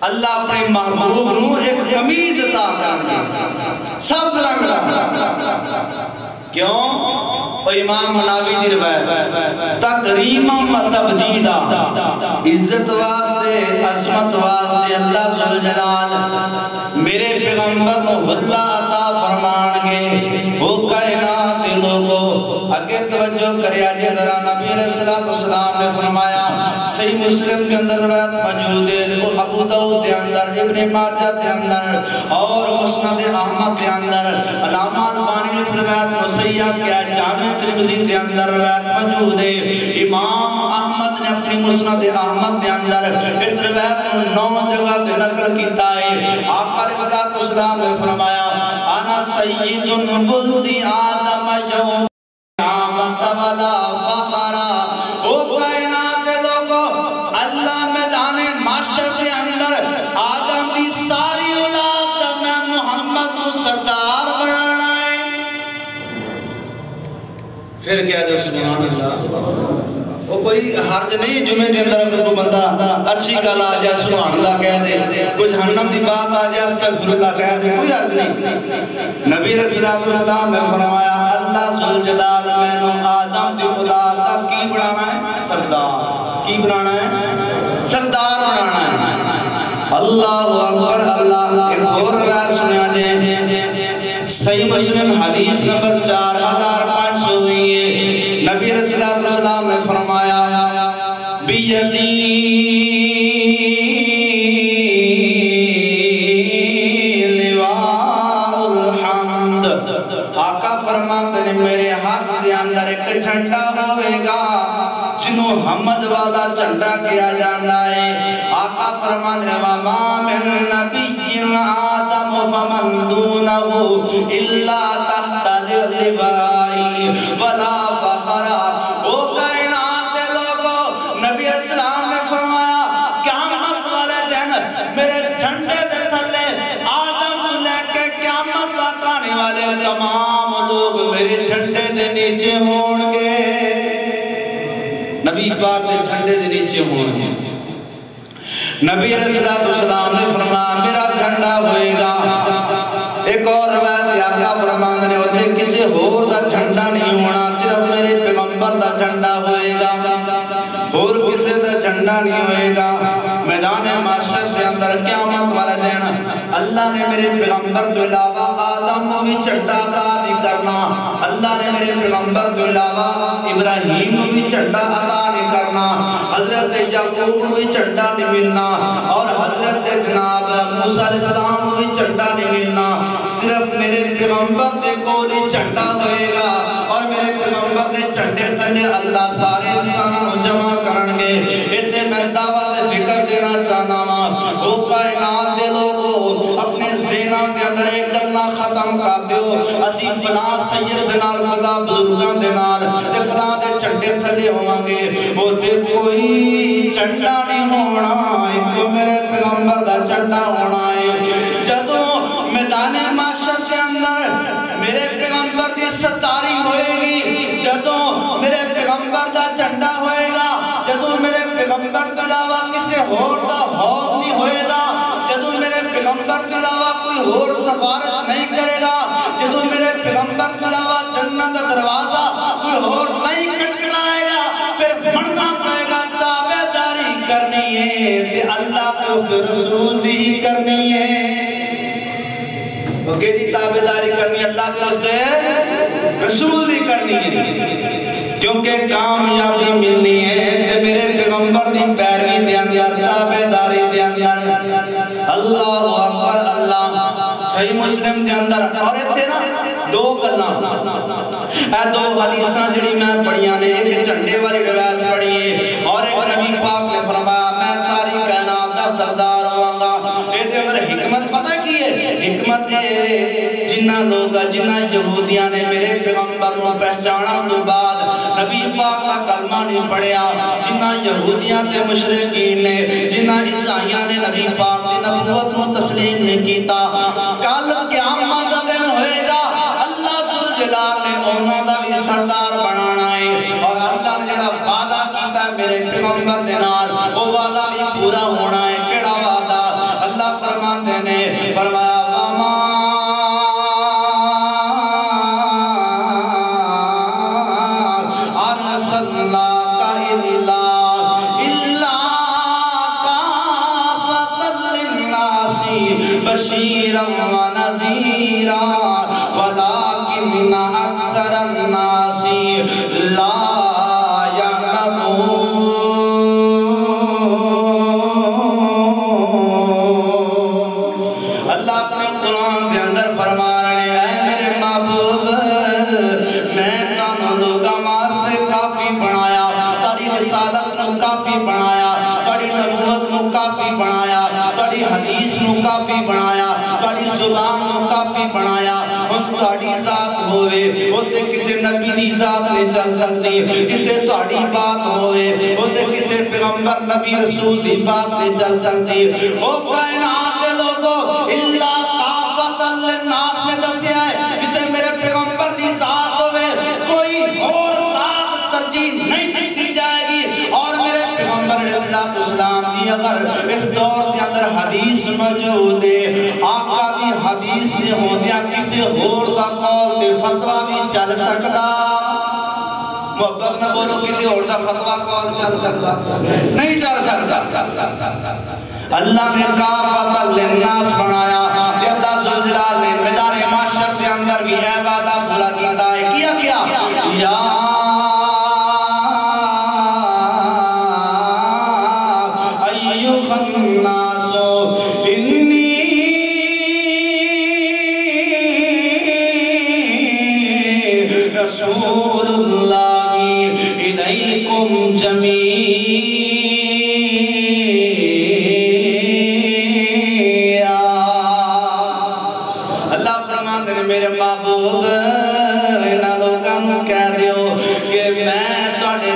اللہ اپنے محبوب نو ایک قمیض عطا کرنا سبز رنگ دا کیوں؟ وہ امام مناوی دی روایت تکریم و تبجیدہ عزت واسطے عظمت واسطے اللہ ذوالجلال میرے پیغمبر کو اللہ عطا فرمان گے وہ کائنات لوگوں اگر توجہ کریا جے ذرا نبی علیہ السلام نے فرمایا صحیح مسلم کے اندر روایت موجود ہے ابو داؤد کے اندر ابن ماجہ کے اندر اور مسند احمد کے اندر علامہ البانی نے اس روایت کو صحیح کیا جامع ترمذی کے اندر روایت موجود ہے امام احمد نے اپنی مسند احمد کے اندر اس روایت کو 9 جگہ سے نقل کیتا ہے آقا علیہ السلام نے فرمایا انا سید ولد آدم یوم قیامت والا فخرا او کائنات لوگوں اللہ میدان محشر کے اندر آدم دی ساری اولاد میں محمد کو سردار بنانا ہے پھر کیا دے سبحان اللہ وہ کوئی حرج نہیں جمعے دے اندر اگر کوئی بندہ اچھی گل آ جائے سبحان اللہ کہہ دے کوئی جہنم دی بات آ جائے استغفر اللہ کہہ دے کوئی حرج نہیں نبی رسول اللہ نے فرمایا اللہ ذوالجلال میں نے آدم دی اولاد کا کی بنانا ہے سردار کی بنانا ہے سردار بنانا ہے اللہ اکبر اللہ ایک اور روایت سنیا دے صحیح مسلم حدیث نمبر 4500 ہوئی ہے نبی رسول اللہ نے فرمایا بیدی لواء الحمد آقا فرماتے ہیں میرے ہاتھ دے اندر ایک جھنڈا ہوئے گا جنہوں حمد والا جھنڈا کیا جانا ہے آقا فرماتے ہیں وَمَا مِن نَبِيٍّ آدَمُ فَمَن دُونَهُ إِلَّا تَحْتَ لِلِّوَاءِ وَلَا فَخَرَا او کائنات لوگوں نبی اسلام نے فرمایا قیامت والے دن میرے جھنڈے دے تھلے آدم کو لے کے قیامت تک آنے والے تمام لوگ میرے جھنڈے دے نیچے ہون گے نبی پاک دے جھنڈے دے نیچے ہون گے نبی علیہ السلام نے فرمایا میرا جھنڈا ہوئے گا ایک اور روایت آقا فرماندے نے ہوتے کسی اور دا جھنڈا نہیں ہونا صرف میرے پیغمبر دا جھنڈا ہوئے گا اور کسی دا جھنڈا نہیں ہوئے گا میدان محشر سے اندر قیامت والے دن اللہ نے میرے پیغمبر کے علاوہ آدم کو بھی جھنڈا عطا نہیں کرنا اللہ نے میرے پیغمبر کے علاوہ ابراہیم کو بھی جھنڈا عطا نہیں کرنا حضرت یعقوب کو بھی جھنڈا نہیں ملنا اور حضرت جناب موسیٰ علیہ السلام کو بھی جھنڈا نہیں ملنا صرف میرے پیغمبر دے کو ہی جھنڈا ہوئے گا اور میرے پیغمبر دے جھنڈے تلے اللہ سارے انسانوں جمع کرنگے اتنے میں دعوت فکر دینا چاہنا وہ کائنات دے لوگوں اپنے زینہ کے اندر ایک گلنا ختم کر دیو اسی فلاں سید دنال فلاں بزرگان دنال فلاں دے جھنڈے تلے ہوانگے وہ دے کوئی جھنڈا نہیں ہونا ایک میرے پیغمبر دا جھنڈا ہونا ہے جدوں میدان محشر سے اندر میرے پیغمبر دی ستاری ہوئے گی جدوں میرے پیغمبر دا جھنڈا ہوئے گا جدوں میرے پیغمبر کے علاوہ کسی اور دا حوض نہیں ہوئے گا جدوں میرے پیغمبر کے علاوہ کوئی اور سفارش نہیں کرے گا جدوں میرے پیغمبر کے علاوہ جنت دا دروازہ کوئی اور نہیں کھٹکھٹائے گا پھر بڑھنا پڑے گا تابعداری کرنی ہے تے اللہ کے اس رسول دی کرنی ہے وہ کہتی تابعداری کرنی اللہ کے اس رسول دی کرنی ہے کیونکہ کامیابی ملنی ہے تے میرے پیغمبر دی پیروی دے اندر تابعداری دے اندر اللہ اکبر اللہ صحیح مسلم دے اندر اور اتنے نا دو گلاں اے دو حدیثاں جڑی میں پڑھیاں نے ایک جھنڈے والی روایت پڑھی ہے اور ایک نبی پاک نے فرمایا میں ساری کائنات دا سردار ہوں گا اے اندر حکمت پتہ کی ہے حکمت یہ جنہ لوگ جنہ یہودیاں نے میرے پیغمبر کو پہچانا تو بعد نبی پاک کا کلمہ نہیں پڑھیا جنہ یہودیاں تے مشرقین نے جنہ عیسائیاں نے نبی پاک کی نبوت کو تسلیم نہیں کیتا کل قیامت دن ہوئے گا اللہ ذوالجلال نے انہوں دا بھی سردار بنانا ہے اور اللہ نے جڑا وعدہ کیتا ہے میرے پیغمبر دے نال وہ وعدہ بھی پورا ہونا ہے کیڑا وعدہ بشیرا و نذیرا ولکن اکثر الناس لا یعلمون۔ اللہ اپنے قرآن کے اندر فرما رہے ہیں میرے محبوب میں تانوں لوگاں واسطے کافی بنایا، تاری رسالت نو کافی بنایا، تاری نبوت نو کافی بنایا، تاری حدیث نو کافی بنایا، تاری زبان نو کافی بنایا۔ ہم تاری ذات ہوئے ہوتے کسے نبی دی ذات نہیں چل سکتی، جتے تاری بات ہوئے ہوتے کسے پیغمبر نبی رسول دی بات نہیں چل سکتی۔ او کائنات دے لوگو اللہ کافت للناس میں دسیا ہے جتے میرے پیغمبر دی ذات ہوئے کوئی اور ذات ترجیح نہیں دی جائے گی، اور میرے پیغمبر علیہ السلام دی اگر اس دور کے اندر حدیث موجود ہے، آقا دی حدیث نے ہوندیا کسی اور دا قول دے فتوہ بھی چل سکتا، محبت نہ بولو کسی اور دا فتوہ قول چل سکتا نہیں چل سکتا۔ اللہ نے کافت للناس بنایا کہ اللہ ذوالجلال نے میدان معاشر کے اندر بھی عبادت بھلا کیتا ہے، کیا یا ایوہ الناس انی رسول اللہ الیکم جمیعا۔ اللہ فرماتے ہیں میرے محبوب انہاں لوگاں نوں کہہ دیو کہ میں تواڈے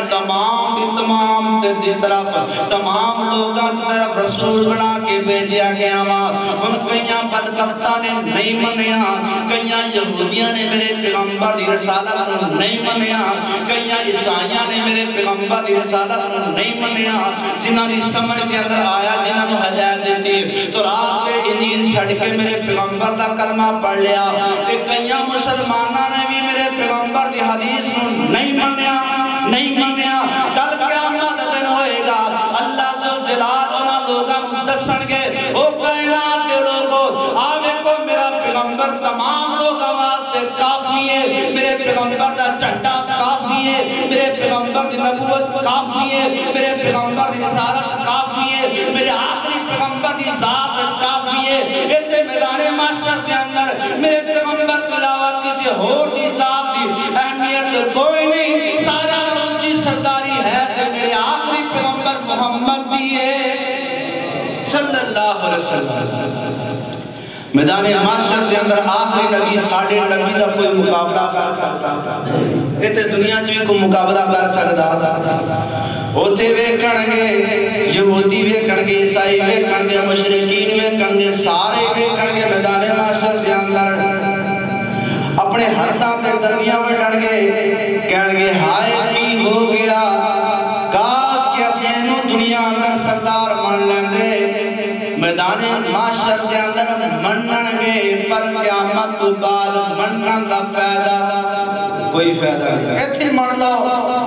تمام دی طرف تمام لوگاں دی طرف رسول بنا کے بھیجیا گیا ہاں۔ ان کئیاں بدبختاں نے نہیں منیا، کئیاں یہودیاں نے میرے پیغمبر دی رسالت کو نہیں منیا، کئیاں عیسائیاں نے میرے پیغمبر دی رسالت کو نہیں منیا، جنہاں دی سمجھ کے اندر آیا، جنہاں نے ہدایت دیتی تو رات کے انجیل چھڑ کے میرے پیغمبر دا کلمہ پڑھ لیا، کہ کئیاں مسلمانہ نے بھی میرے پیغمبر دی حدیث کو نہیں منیا۔ کل قیامت دن ہوئے گا، اللہ ذوالجلال انہاں لوگاں کو دسن گے او کائنات کے لوگوں آوے کو میرا پیغمبر تمام لوگاں واسطے کافی ہے، میرے پیغمبر دا جھنڈا کافی ہے، میرے پیغمبر دی نبوت کافی ہے، میرے پیغمبر دی رسالت کافی ہے، میرے آخری پیغمبر دی ذات کافی ہے۔ ایتے میدان معاشر سے اندر میرے پیغمبر کے علاوہ کسی اور دی ذات دی اہمیت کوئی نہیں، سارا اونچی سرداری ہے کہ میرے آخری پیغمبر محمد دی ہے صلی اللہ علیہ وسلم۔ میدان معاشر کے اندر آخری نبی ساڑھے نبی دا کوئی مقابلہ کر سکتا، ایتے دنیا جو کوئی مقابلہ کر سکتا، ہوتے ویکھن گے یہودی ویکھن گے عیسائی ویکھن گے مشرکین ویکھن گے سارے ویکھن گے میدان معاشر کے اندر اپنے ہاتھاں تے درمیاں وڈھن گے کہن گے ہائے کی ہو گیا، کاش کہ اسی اینو دنیا اندر سردار من لیندے۔ میدان معاشر کے اندر منن گے پر قیامت تو بعد منن دا فائدہ کوئی فائدہ نہیں، ایتھے من لو۔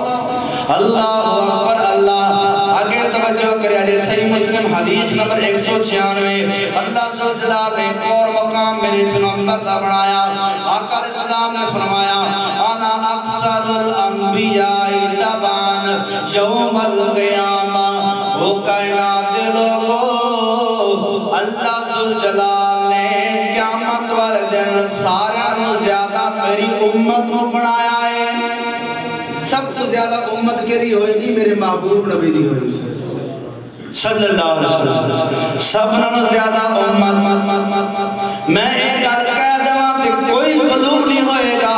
اللہ اکبر اللہ، آگے توجہ کرے آجے صحیح مسلم حدیث نمبر 196، اللہ ذوالجلال نے ایک اور مقام میرے پیغمبر دا بنایا۔ آقا علیہ السلام نے فرمایا انا اکثر الانبیاء تبعاً یوم القیامہ۔ وہ کائنات دے لوگو اللہ ذوالجلال نے قیامت والے دن سارے زیادہ میری امت کو بنایا ہے۔ سب تو زیادہ امت کے دی ہوئے گی میرے محبوب نبی دی ہوئے گی صلی اللہ علیہ وسلم، سب نو زیادہ امت۔ میں ایک گل کہہ دوں کہ کوئی غلوب نہیں ہوئے گا،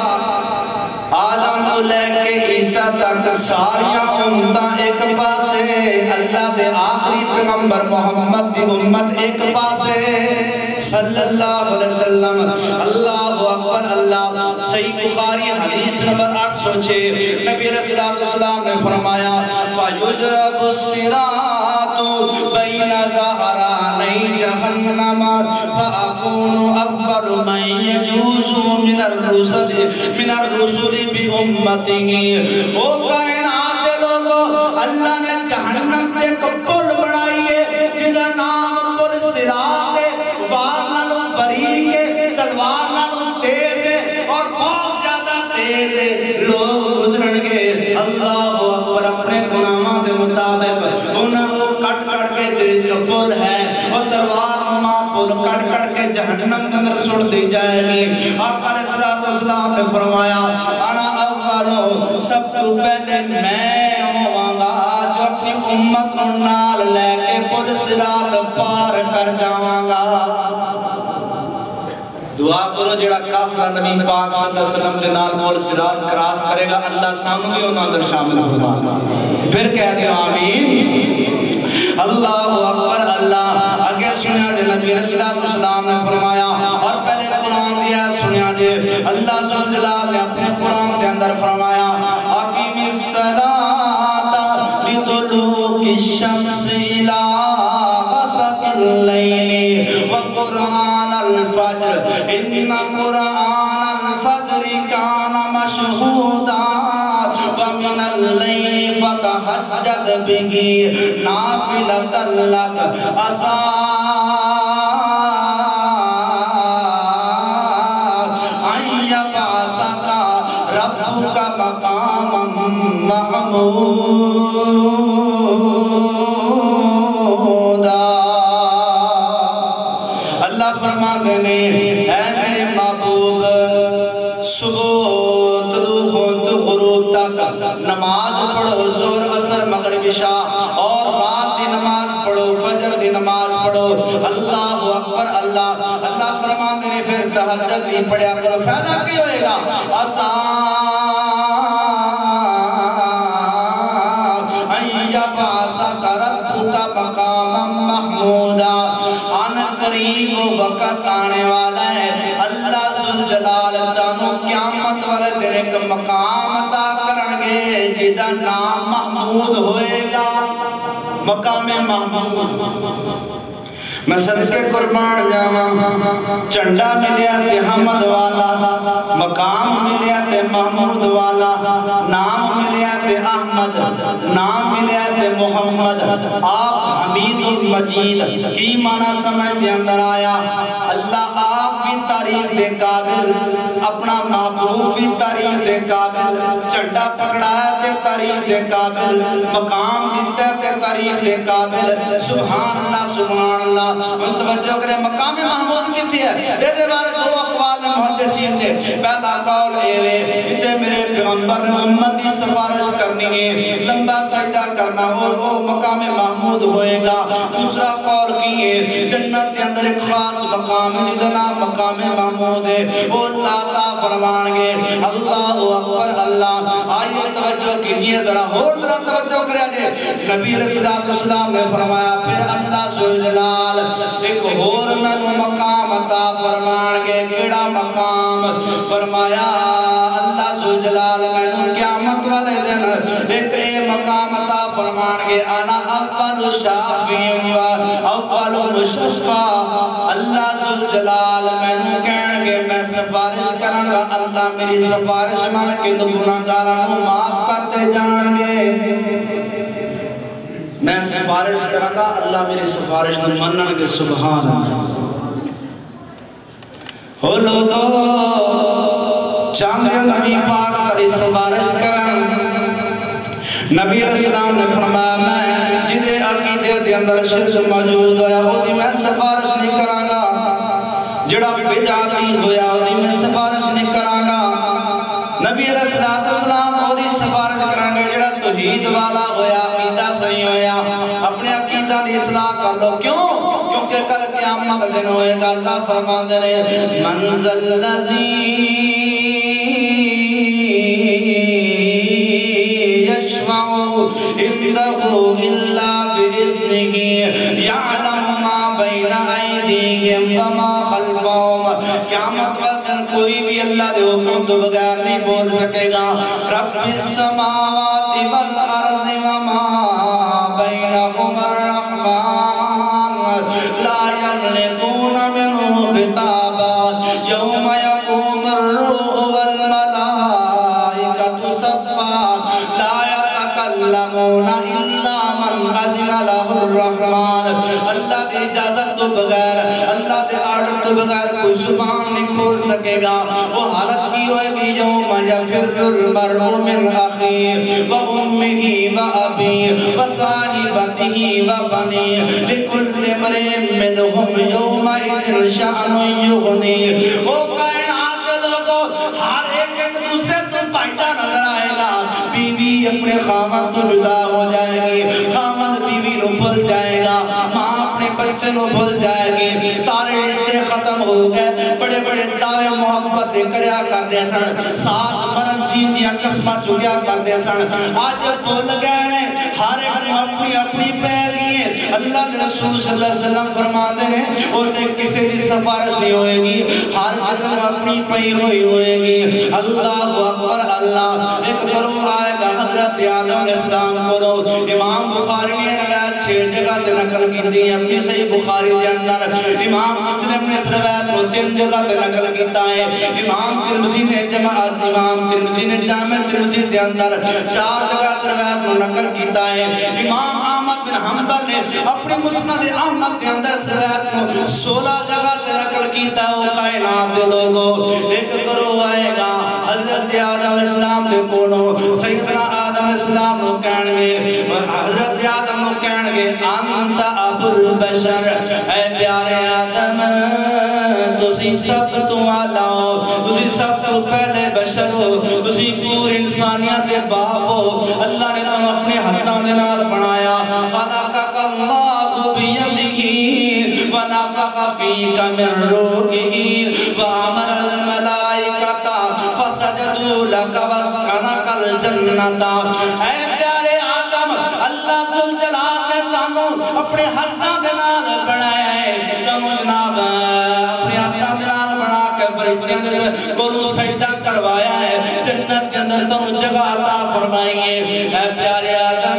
آدم تو لے کے عیسیٰ تک ساریاں امتاں ایک پاسے، اللہ دے آخری پیغمبر محمد دی امت ایک پاسے صلی اللہ علیہ وسلم۔ اللہ اکبر اللہ، صحیح بخاری حدیث نمبر 806، نبی رسول اللہ نے فرمایا فَيُجْرَبُ الصِّرَاطُ بَيْنَ ظَهْرَانَيْ جَهَنَّمَ فَأَكُونُ أَوَّلُ مَنْ يَجُوزُ مِنَ الرُّسُلِ بِأُمَّتِهِ۔ او کائنات دے لوگو اللہ نے جہنم دے کو پل بنائی ہے جدہ نام پل صراط ایک پل ہے اور تلوار نما پل کٹ کٹ کے جہنم کے اندر سڑ دی جائے گی. آقا علیہ الصلوۃ والسلام نے فرمایا انا اولو سب سے پہلے میں ہوں گا جو اپنی امت کو نال لے کے پل صراط پار کر جاواں گا. دعا کرو جڑا قافلہ نبی پاک صلی اللہ علیہ وسلم کے نال پل صراط کراس کرے گا اللہ سامنے انہاں اندر شامل ہوگا. پھر کہہ دیو آمین. اللہ اکبر. اللہ آگے سنیا جے نبی علیہ السلام نے فرمایا اور پہلے قرآن دیا سنیا جے اللہ ذوالجلال نے اپنے قرآن کے اندر فرمایا اقیم الصلاۃ لطلوع الشمس الی غسق اللیل وقرآن الفجر ان قرآن الفجر کان مشہودا ومن اللیل فتہجد بہ نافلۃ لک عسیٰ ان یبعثک ربک مقاما محمودا. اللہ فرماتے ہیں اے میرے محبوب صبح طلوع غروب تک نماز پڑھو ظہر عصر مغرب عشاء اور رات دی نماز پڑھو فجر دی نماز پڑھو. اللہ اکبر. اللہ اللہ فرماتے ہیں پھر تہجد بھی پڑھیا کرو. فائدہ کی ہوئے گا عسیٰ ان یبعثک ربک مقاما محمودا. آن قریب وقت آنے والا ہے اللہ ذوالجلال تانوں قیامت والے دن ایک مقام عطا کرنگے جیدہ نام محمود ہوئے گا. مقام محمود. میں صدقے قربان جاواں چنڈا ملیا تے حمد والا مقام ملیا تے محمود والا نام ملیا تے احمد نام ملیا تے محمد. آپ حمید المجید کی معنی سمجھ دے اندر آیا اللہ آپ بھی تعریف دے قابل اپنا محبوب بھی تعریف دے قابل چنڈا پکڑایا تے تعریف دے قابل مقام دیتا تے تعریف دے قابل. سبحان اللہ سبحان اللہ. توجہ کرے مقام محمود کتنی ہے دے دے بارے دو اقوال محدثین سے. پہلا قول اے تے میرے پیغمبر نے امت دی سفارش کرنی ہے لمبا سجدہ کرنا وہ مقام محمود ہوئے گا. دوسرا قول کی ہے جنت کے اندر ایک خاص مقام ہے جدا نام مقام محمود ہے وہ اللہ تعالیٰ فرمان گے. اللہ اکبر. اللہ آئیے توجہ کیجئے ذرا اور ذرا توجہ کرے جے نبی رسول اللہ نے فرمایا پھر اللہ ذوالجلال ایک اور میں مقام عطا فرمان گے. کیڑا مقام؟ فرمایا اللہ ذوالجلال میں قیامت والے دن ایک اے مقام عطا فرمان گے انا اول شافی و اول مشفع. اللہ ذوالجلال میں کہن گے میں سفارش کروں گا اللہ میری سفارش مان کے تو گناہگاراں معاف کرتے جان گے. میں سفارش کروں گا اللہ میری سفارش نہ منن گے. سبحان اللہ. ہو لوگو چاندے نبی پاک کری سفارش کرن. نبی اسلام نے فرمایا میں جدے عقیدے دے اندر شرک موجود ہویا وہ دی میں سفارش نہیں کراں گا. جڑا بدعتی ہویا وہ دی میں سفارش نہیں کراں گا. نبی علیہ السلام وہ دی سفارش کریں گے جڑا توحید والا ہویا عقیدہ صحیح ہویا اپنے عقیدہ دی اصلاح کر لو. کیوں؟ کیونکہ کل قیامت دن ہوئے گا اللہ فرماندے نے منزل الذی یشفع عنده الا باذنہ یعلم ما بین ایدیہم وما خلفہم. قیامت والدن کوئی بھی اللہ دے حکم تو بغیر نہیں بول سکے گا. رب السماوات والارض وما بینہما الرحمن لا یملکون منہ خطابا یوم یقوم الروح والملائکۃ صفا لا یتکلمون الا من اذن لہ الرحمن اللہ دی اجازت تو بغیر اللہ دے آرڈر تو بغیر کوئی زبان نہیں کھول سکے گا وہ حالت کی ہوئے گی یوم یفر المرء من اخیہ و امہ و ابیہ و صاحبتہ و بنیہ لکل امرئ منہم یومئذ شأن یغنیہ وہ کائنات کے لوگوں ہر ایک دوسرے سے فائدہ نظر آئے گا بیوی اپنے خامد تو جدا ہو جائے گی خامد بیوی نو بھول جائے گا ماں اپنے بچے نو بھول جائے گی سارے رشتے ختم ہو گئے بڑے بڑے دعوے محبت دے کریا کر دے سن ساتھ مرم جیتیاں قسمہ چکیا کر دے سن آج بھول گئے ہیں ہر ایک اپنی اپنی پیلیے اللہ کے رسول صلی اللہ علیہ وسلم فرما دے رہے اور کسی دی سفارش نہیں ہوئے گی ہر قسم اپنی پئی ہوئے گی اللہ اکبر اللہ ایک ضرور آئے گا حضرت آدم علیہ السلام کرو امام بخاری نے روایت 6 جگہ تے نقل کی دی اپنی صحیح بخاری دے اندر امام مسلم نے اس روایت کو 3 جگہ تے نقل کیتا ہے امام ترمذی نے جامع ترمذی دے اندر 4 جگہ تے روایت کو نقل کیتا ہے امام احمد بن حنبل نے اپنی مسند احمد دے اندر اس روایت کو 16 جگہ تے نقل کیتا ہے وہ کائنات دے لوگوں ایک کرو آئے گا حضرت آدم علیہ السلام دے کونو سیدنا آدم علیہ السلام نو کہنگے حضرت آدم نو کہنگے انت ابو البشر اے پیارے آدم تسی سب تو آلاؤ تسی سب تو پہلے بشر ہو تسی پور انسانیت دے باپ ہو اللہ نے تم اپنے ہاتھوں دے نال بنایا خلقک اللہ بیدہ ونفخ فیک من روحہ وامر الملائکۃ فسجدوا لک واسکنک الجنۃ اے پیارے آدم اللہ ذوالجلال نے تانوں اپنے ہاتھوں دے نال بنایا ہے تانوں جناب اپنے ہاتھوں دے نال بنا کے فرشتیاں دے کولوں سجدہ کروایا ہے جنت کے اندر تانوں جگہ عطا فرمائی ہے اے پیارے آدم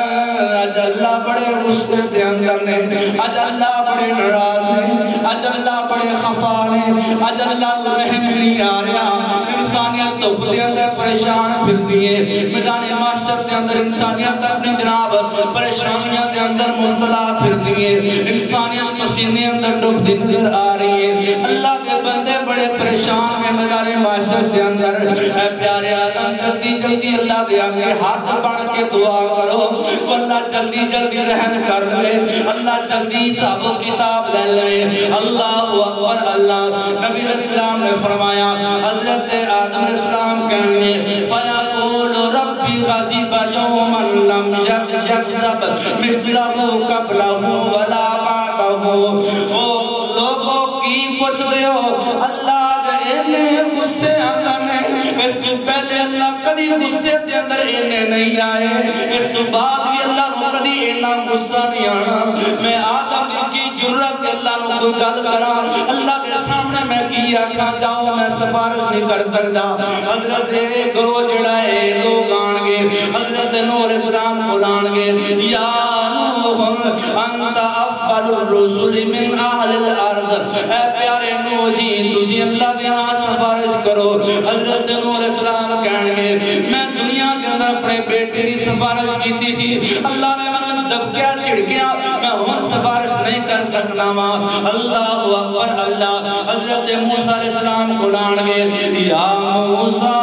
آج اللہ بڑے غصے دے اندر نے آج اللہ بڑے ناراض نے آج اللہ بڑے خفا نے آج اللہ کو رحم نہیں آ رہا انسانیت تو دے اندر پریشان پھرتی ہے میدان معاشر دے اندر انسانیت اپنی جناب پریشانیاں دے اندر مبتلا پھرتی ہے انسانیت مسینے اندر ڈوبتی نظر آ رہی ہے اللہ کے بندے بڑے پریشان ہیں میدان معاشر دے اندر اے پیارے آدم جلدی جلدی اللہ دے آگے ہاتھ بڑھ کے دعا کرو اللہ جلدی جلدی رحم کر لے اللہ جلدی حساب و کتاب لے لے اللہ اکبر اللہ نبی علیہ السلام نے فرمایا حضرت آدم علیہ السلام کہنے فَيَقُولُ رَبِّ غَزِبَ يَوْمًا لَمْ يَغْزَبْ مِثْلَهُ قَبْلَهُ وَلَا بَعْدَهُ او لوگوں کی پوچھ دیو اللہ جائے غصے اندر نے اس تو پہلے اللہ کدی غصے دے اندر اینے نہیں آئے اس تو بعد بھی اللہ نو کدی اینا غصہ نہیں آنا میں آدم کی جرت اللہ نو کوئی گل کرا اللہ کے سامنے میں کی آکھاں جاؤ میں سفارش نہیں کر سکتا حضرت گروہ جڑا ہے لوگ آنگے حضرت نوح علیہ السلام کو لانگے یا نوح انت اول الرسول من اہل الارض اے پیارے نوح جی تسی اللہ دے ہاں سفارش کرو حضرت نوح علیہ السلام کہنگے میں دنیا کے اندر اپنے بیٹے دی سفارش کیتی سی اللہ نے میں دبکیا چڑکیا میں ہون سفارش نہیں کر سکنا ماں اللہ اکبر اللہ حضرت موسیٰ علیہ السلام کو لانگے یا موسیٰ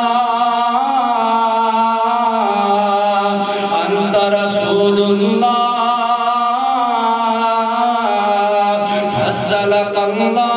انت رسول اللہ فضلک اللہ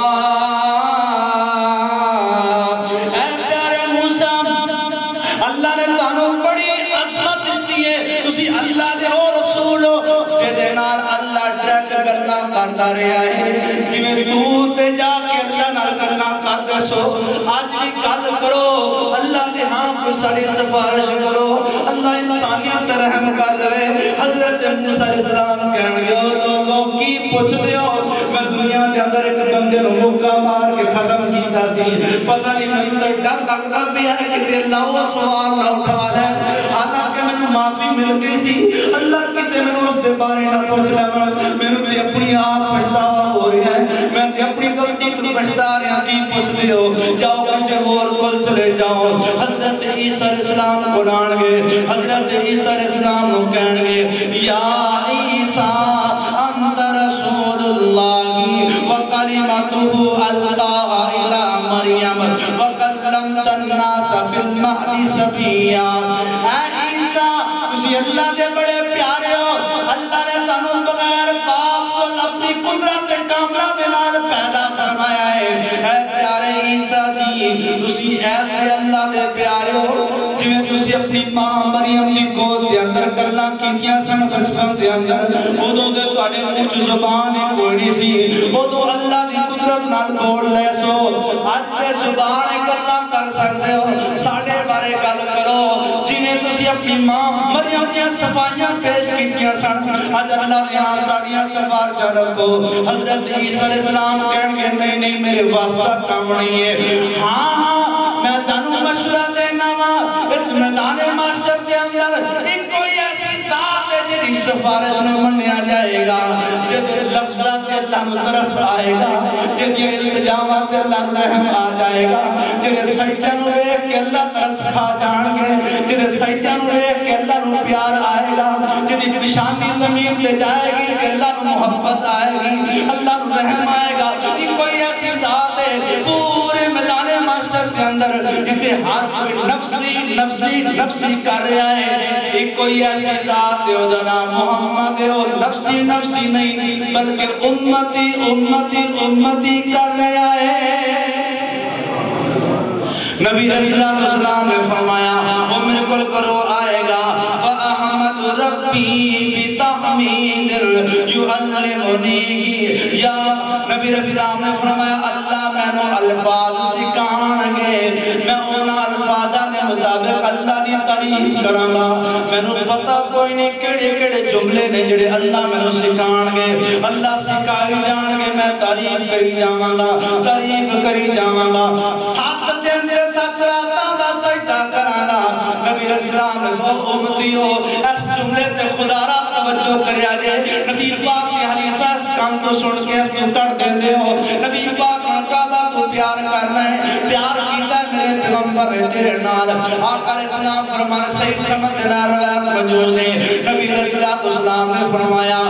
اللہ نے تانوں بڑی عظمت دی ہے تسی اللہ دے ہو رسول ہو جے نال اللہ ڈرک گلاں کردا رہیا ہے جویں تو تے جا کے اللہ نال گلاں کردے سو اج بھی گل کرو اللہ دے ہاں کوئی ساری سفارش کرو اللہ انسانیت تے رحم کر دے حضرت موسیٰ علیہ السلام کہن گے لوگوں کی پوچھ دیو میں دنیا دے اندر ایک بندے نو مکہ مار کے ختم کیتا سی پتہ نہیں مینوں تے ڈر لگدا پیا ہے کہ اللہ وہ سوال نہ اٹھا لے حالانکہ مینوں معافی مل گئی سی اللہ کتے مینوں اس دے بارے نہ پوچھ لے مینوں تے اپنی آپ پچھتاوا ہو رہا ہے میں تے اپنی غلطی تو پچھتا رہا کی پوچھ دیو جاؤ کسے اور کول چلے جاؤ حضرت عیسیٰ علیہ السلام کو لان گے حضرت عیسیٰ علیہ السلام کو کہن گے یا عیسیٰ انت كلمته ألقاها إلى مريم وكلمت الناس في المهد صبيا. اے عیسیٰ تسی اللہ دے بڑے پیارے ہو، اللہ نے تانوں بغیر باپ کو اپنی قدرت کاملہ دے نال پیدا فرمایا ہے. اے پیارے عیسیٰ جی تسی ایسے اللہ دے پیارے ہو جویں تسی اپنی ماں مریم دی گود دے اندر گلاں کیتیاں سن بچپن دے اندر، اودوں تے تہاڈے منہ چ زبان ہی کوئی نہیں سی، اودوں اللہ دی قدرت نال بول لے سو. اج تے زبان گلاں کر سکدے ہو، ساڈے بارے گل کرو جویں تسی اپنی ماں مریم دیاں صفائیاں پیش کیتیاں سن، اج اللہ دے ہاں ساڈیاں سفارشاں رکھو. حضرت عیسیٰ علیہ السلام کہن گے نہیں نہیں میرے واسطہ کام نہیں ہے. ہاں ہاں میں تانوں مشورہ دینا وا، اس میدان محشر کے اندر ایک کوئی ایسی ذات ہے جدی سفارش نہ منیا جائے گا، جدی لفظات کے اللہ مترس آئے گا، جدی التجامات کے اللہ رحم آ جائے گا، جدی سجدہ نو ایک کے اللہ ترس کھا جان گے، جدی سجدہ نو ایک کے اللہ نو پیار آئے گا، جدی نشانی زمین تے جائے گی کہ اللہ نو محبت آئے گی، اللہ نو رحم آئے گا. یہ کوئی ایسی ذات ہے پورے میدان محشر کے اندر جتے ہر کوئی نفسی نفسی نفسی کر رہا ہے. ایک کوئی ایسی ذات ہے جناب محمد ہے، اور نفسی نفسی نہیں بلکہ امتی امتی امتی کر رہا ہے. نبی رسول اللہ نے فرمایا وہ میرے کل کرو آئے گا فَأَحْمَدُ رَبِّي بِتَحْمِيدٍ يُعَلِّمُنِيهِ. یا نبی رسول اللہ نے فرمایا اللہ میں نو الفاظ سکھان گے، میں اونا الفاظہ نے مطابق اللہ دی تعریف کرانگا. میں نو پتہ کوئی نہیں کڑے کڑے جملے نے جڑے اللہ میں نو سکھان گے، اللہ سکھائی جان گے، میں تعریف کری جاواں گا تعریف کری جاواں گا. ساتھ دن دے ساتھ دا سجدہ کرانا. نبی رسول اللہ وہ امتی ہو اس جملے تے خدا را توجہ کریا جے. نبی پاک کی حدیثہ اس کام کو سن کے اس کو کر دین دے ہو. نبی پاک قادہ کو پیار کرنا ہے، پیار کیتا ہے میرے پیغمبر تیرے نال. آقا علیہ السلام فرمانا صحیح سمت دینا روایت موجود ہے. نبی علیہ السلام نے فرمایا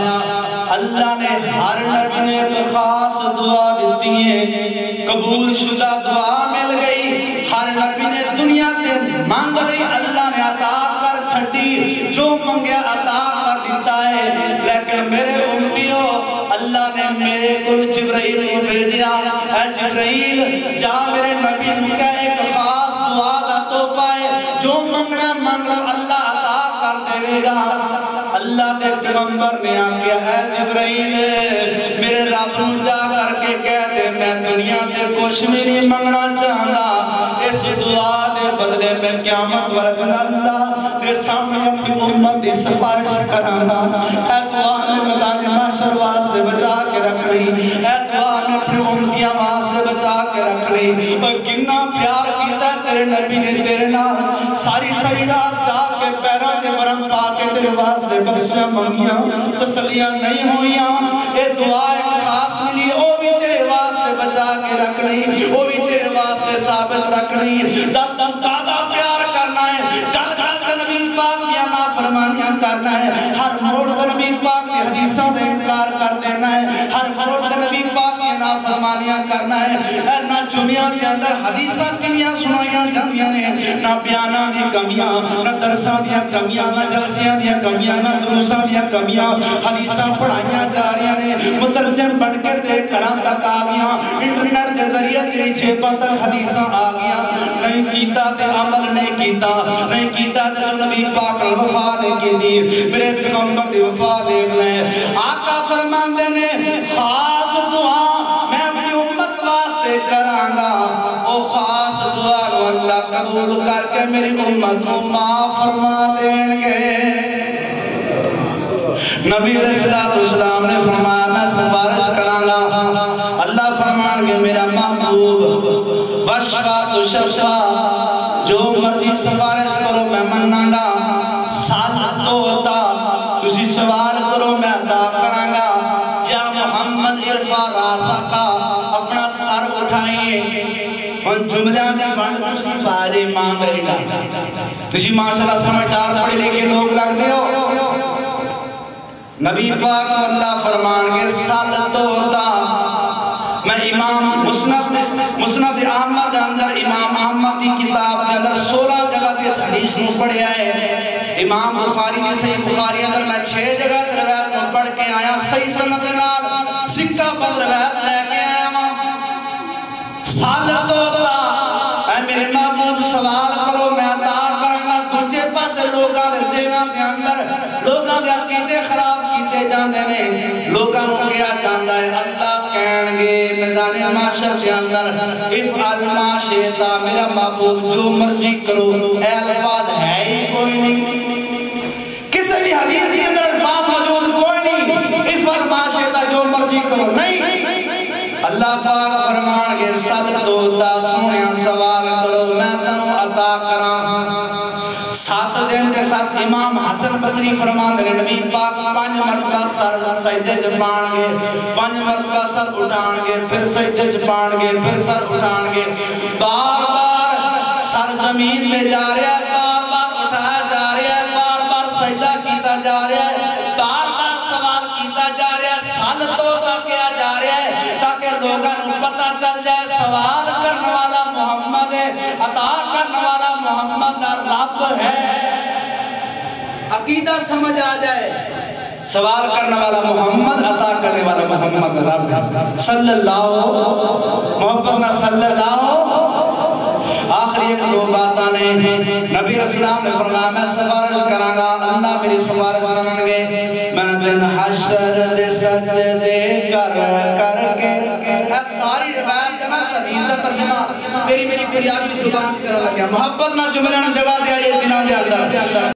اللہ نے ہر نبی نے ایک خاص دعا دیتی ہے، قبول شدہ دعا مل گئی. ہر نبی نے دنیا کے مانگ رہی اللہ نے عطا کر چھٹی، جو منگیا عطا کر دیتا ہے. لیکن میرے امتیوں اللہ نے میرے کل جبرائیل کو بھیجیا، اے جبرائیل جا میرے نبی کا ایک خاص دعا دا تحفہ ہے، جو منگنا منگنا اللہ عطا کر دے گا. اللہ دے پیغمبر نے آکیا اے جبرائیل میرے رب نو جا کر کے کہہ دے میں دنیا تے کچھ میری منگنا چاہتا، اس دعا دے بدلے میں قیامت والدن اللہ دے سامنے اپنی امت دی سفارش کرانا. اے دعا میں میدان محشر واسطے بچا کے رکھ لی، اے دعا میں اپنی امتیاں واسطے بچا کے رکھ لی. اور کنا پیار کیتا ہے تیرے نبی نے تیرے نال، ساری ساری رات جا کے پیروں کے برم پا کے تیرے واسطے بخشا منگیاں تسلیاں نہیں ہویاں. اے دعا ایک خاص ملی او بھی تیرے واسطے بچا کے رکھ لی، او بھی تیرے واسطے ثابت رکھ لی. دس دس دادا پیار کرنا ہے، جل جل کے نبی پاک کی نافرمانیاں کرنا ہے، ہر موڑ کے نبی پاک کی حدیثوں سے انکار کر دینا ہے، ہر موڑ کے نبی پاک کی نافرمانیاں کرنا ہے. نہ جمعیاں کے اندر حدیثہ کنیاں سنائیاں جمعیاں نے، نہ بیانہ دی کمیاں، نہ درسہ دیا کمیاں، نہ جلسیاں دیا کمیاں، نہ دروسہ دیا کمیاں. حدیثہ پڑھائیاں جا رہی ہیں، مترجم بن کے تے کران تک آگیاں، انٹرنیٹ دے ذریعہ تیری جیبہ تک حدیثہ آگیاں. نہیں کیتا تے عمل نہیں کیتا، نہیں کیتا تے جو نبی پاک وفا دے کی دی، میرے پیغمبر دی وفا دے لیں. آقا فرماندے نے خاص دعا میں اپنی امت واسطے کرانگا، او خاص دعا نو اللہ قبول کر کے میری امت کو معاف فرما دیں گے. نبی علیہ السلام نے فرمایا میں سفارش کرانگا. اللہ فرمان گے میرا محبوب وشفا تو شفا، جو مرضی سفارش کرو میں منناگا. ساتھ تو ہوتا تسی سوال کرو میں عطا کرانگا. یا محمد ارفع راسکا، اپنا سر اٹھائیے. ان جملیاں دی بند تسی بارے مانگ رہی گا. تسی ماشاءاللہ سمجھدار پڑھے لکھے لوگ لگ دے ہو. نبی پاک اللہ فرمان کے ساتھ تو ہوتا میں امام امام بخاری دی صحیح بخاری اندر میں 6 جگہ روایت کو پڑھ کے آیا صحیح سند نال سکہ بند روایت لے کے آیا ہوں سالت ہوتا اے میرے محبوب سوال کرو میں عطا کرنا تجھے پاس لوگاں دے ذہناں دے اندر لوگاں دے عقیدے خراب کیتے جاندے نے لوگاں نو کیا جاندا ہے اللہ کہن گے میدان معاشر دے اندر افعل ما شئت میرا محبوب جو مرضی کرو اے الفاظ ہے ہی کوئی نہیں کسی بھی حدیث کے اندر الفاظ موجود کوئی نہیں افعل ما شئت جو مرضی کرو نہیں اللہ پاک فرمان کے سد دوتا سونیا سوال کرو میں تنو عطا کراں 7 دن کے ساتھ امام حسن بصری فرمان دے نبی پاک 5 مرتبہ سر سجدے چپان گے 5 مرتبہ سر اٹھان گے پھر سجدے چپان گے پھر سر اٹھان گے بار بار سر زمین پہ جا رہا ہے بار بار اٹھایا جا رہا ہے بار بار سجدہ کیتا جا رہا ہے بار بار سوال کیتا جا رہا ہے سال تو کیا جا رہا ہے تاکہ لوگاں کو پتہ چل جائے سوال کرنے والا محمد ہے عطا کرنے والا محمد رب ہے عقیدہ سمجھ آ جائے سوال کرنے والا محمد عطا کرنے والا محمد رب صلی اللہ محبت نہ صلی اللہ آخری ایک 2 باتاں نے نبی رسول اللہ نے فرمایا میں سفارش کراں گا اللہ میری سفارش کرن گے میں دن حشر دے سجدے کر کے ساری روایت میں حدیث دا ترجمہ میری پنجابی زبان کرن لگا محبت نہ جملے نوں جگہ دیا یہ دنوں دے اندر